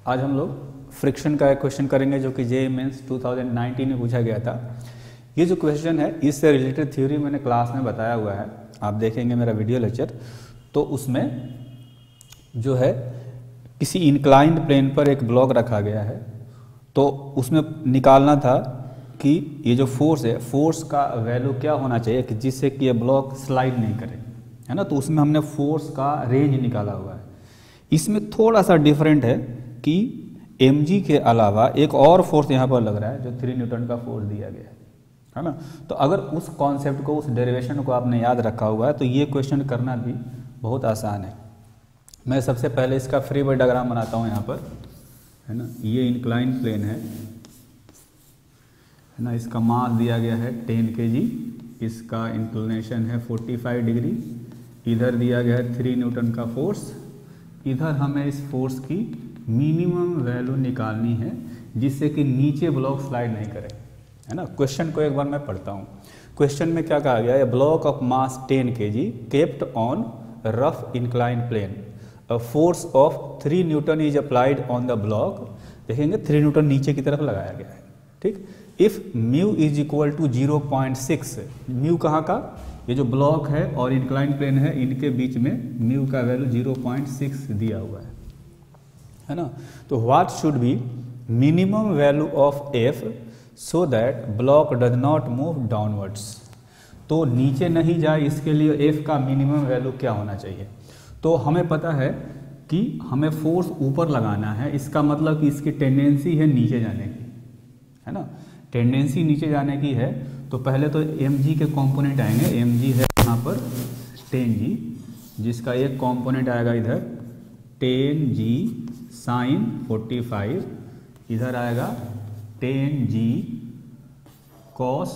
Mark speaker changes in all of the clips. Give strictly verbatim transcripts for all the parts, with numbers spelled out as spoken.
Speaker 1: आज हम लोग फ्रिक्शन का एक क्वेश्चन करेंगे जो कि जेईई मेंस दो हज़ार उन्नीस में पूछा गया था। ये जो क्वेश्चन है इससे रिलेटेड थ्योरी मैंने क्लास में बताया हुआ है, आप देखेंगे मेरा वीडियो लेक्चर। तो उसमें जो है किसी इंक्लाइंड प्लेन पर एक ब्लॉक रखा गया है, तो उसमें निकालना था कि ये जो फोर्स है, फोर्स का वैल्यू क्या होना चाहिए कि जिससे कि ये ब्लॉक स्लाइड नहीं करे, है ना। तो उसमें हमने फोर्स का रेंज निकाला हुआ है। इसमें थोड़ा सा डिफरेंट है कि mg के अलावा एक और फोर्स यहाँ पर लग रहा है जो थ्री न्यूटन का फोर्स दिया गया है, है ना। तो अगर उस कॉन्सेप्ट को, उस डेरिवेशन को आपने याद रखा हुआ है तो ये क्वेश्चन करना भी बहुत आसान है। मैं सबसे पहले इसका फ्री बॉडी डायग्राम बनाता हूँ यहाँ पर, है ना। ये इंक्लाइन प्लेन है, है ना। इसका मास दिया गया है टेन के जी, इसका इंक्लिनेशन है पैंतालीस डिग्री, इधर दिया गया है थ्री न्यूटन का फोर्स। इधर हमें इस फोर्स की मिनिमम वैल्यू निकालनी है जिससे कि नीचे ब्लॉक स्लाइड नहीं करे, है ना। क्वेश्चन को एक बार मैं पढ़ता हूँ। क्वेश्चन में क्या कहा गया है, block of mass ten K G kept on rough incline plane, a force of three newton is applied on the block. देखेंगे थ्री न्यूटन नीचे की तरफ लगाया गया है, ठीक। If mu is equal to zero point six, mu कहाँ का, ये जो ब्लॉक है और इंक्लाइन प्लेन है इनके बीच में म्यू का वैल्यू जीरो पॉइंट सिक्स दिया हुआ है, है ना। तो what should be minimum value of F so that block does not move downwards. तो नीचे नहीं जाए इसके लिए एफ का मिनिमम वैल्यू क्या होना चाहिए। तो हमें पता है कि हमें फोर्स ऊपर लगाना है, इसका मतलब कि इसकी टेंडेंसी है नीचे जाने की, है ना। टेंडेंसी नीचे जाने की है तो पहले तो mg के कंपोनेंट आएंगे। mg है यहाँ पर टेन जी, जिसका एक कंपोनेंट आएगा इधर ten G sine forty five, इधर आएगा ten G cos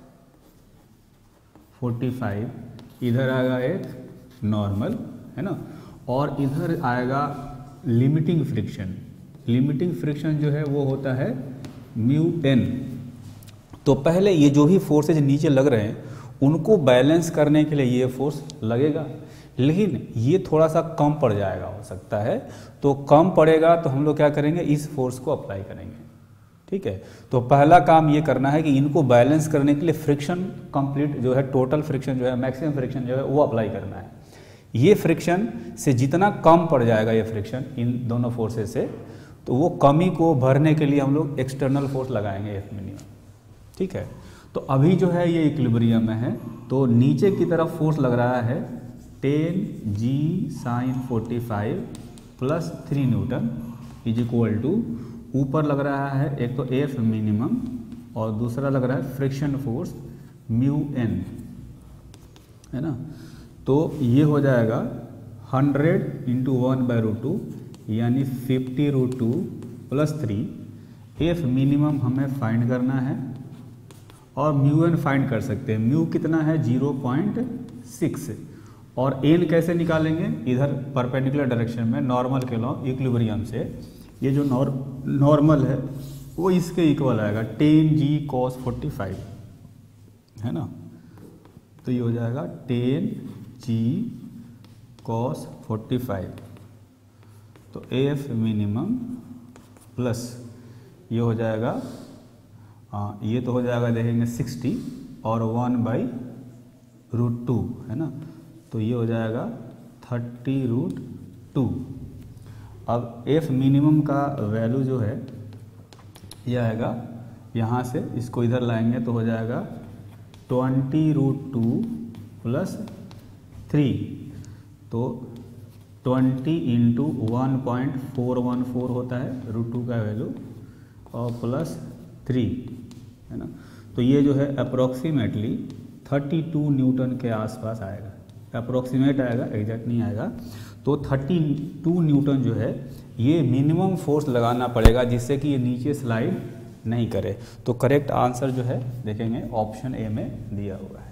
Speaker 1: forty five, इधर आएगा एक नॉर्मल, है ना। और इधर आएगा लिमिटिंग फ्रिक्शन। लिमिटिंग फ्रिक्शन जो है वो होता है म्यू एन। तो पहले ये जो भी फोर्सेज नीचे लग रहे हैं उनको बैलेंस करने के लिए ये फोर्स लगेगा, लेकिन ये थोड़ा सा कम पड़ जाएगा हो सकता है। तो कम पड़ेगा तो हम लोग क्या करेंगे, इस फोर्स को अप्लाई करेंगे, ठीक है। तो पहला काम ये करना है कि इनको बैलेंस करने के लिए फ्रिक्शन कंप्लीट जो है, टोटल फ्रिक्शन जो है, मैक्सिमम फ्रिक्शन जो है वो अप्लाई करना है। ये फ्रिक्शन से जितना कम पड़ जाएगा ये फ्रिक्शन इन दोनों फोर्सेस से, तो वो कमी को भरने के लिए हम लोग एक्सटर्नल फोर्स लगाएंगे एफ मिनिमम, ठीक है। तो अभी जो है ये इक्विलिब्रियम में है, तो नीचे की तरफ फोर्स लग रहा है ten G sine forty five plus three newton is equal to, ऊपर लग रहा है एक तो एफ मिनिमम और दूसरा लग रहा है फ्रिक्शन फोर्स म्यू एन, है ना। तो ये हो जाएगा hundred into one by root two यानी fifty root two plus three. F minimum हमें फाइंड करना है और म्यू एन फाइंड कर सकते हैं। म्यू कितना है जीरो पॉइंट सिक्स, और एन कैसे निकालेंगे, इधर परपेंडिकुलर डायरेक्शन में नॉर्मल के लॉ इक्विलिब्रियम से ये जो नॉर नॉर्मल है वो इसके इक्वल आएगा ten G cos forty five, है ना। तो ये हो जाएगा ten G cos forty five, तो एफ मिनिमम प्लस ये हो जाएगा, हाँ ये तो हो जाएगा देखेंगे सिक्सटी और वन बाई रूट टू, है ना। तो ये हो जाएगा थर्टी रूट टू। अब एफ मिनिमम का वैल्यू जो है ये आएगा, यहाँ से इसको इधर लाएंगे तो हो जाएगा twenty root two plus three, तो twenty into one point four one four होता है रूट टू का वैल्यू, और प्लस थ्री, है ना। तो ये जो है अप्रोक्सीमेटली थर्टी टू न्यूटन के आसपास आएगा, अप्रोक्सीमेट आएगा, एग्जैक्ट नहीं आएगा। तो थर्टी टू न्यूटन जो है ये मिनिमम फोर्स लगाना पड़ेगा जिससे कि ये नीचे स्लाइड नहीं करे। तो करेक्ट आंसर जो है देखेंगे ऑप्शन ए में दिया हुआ है।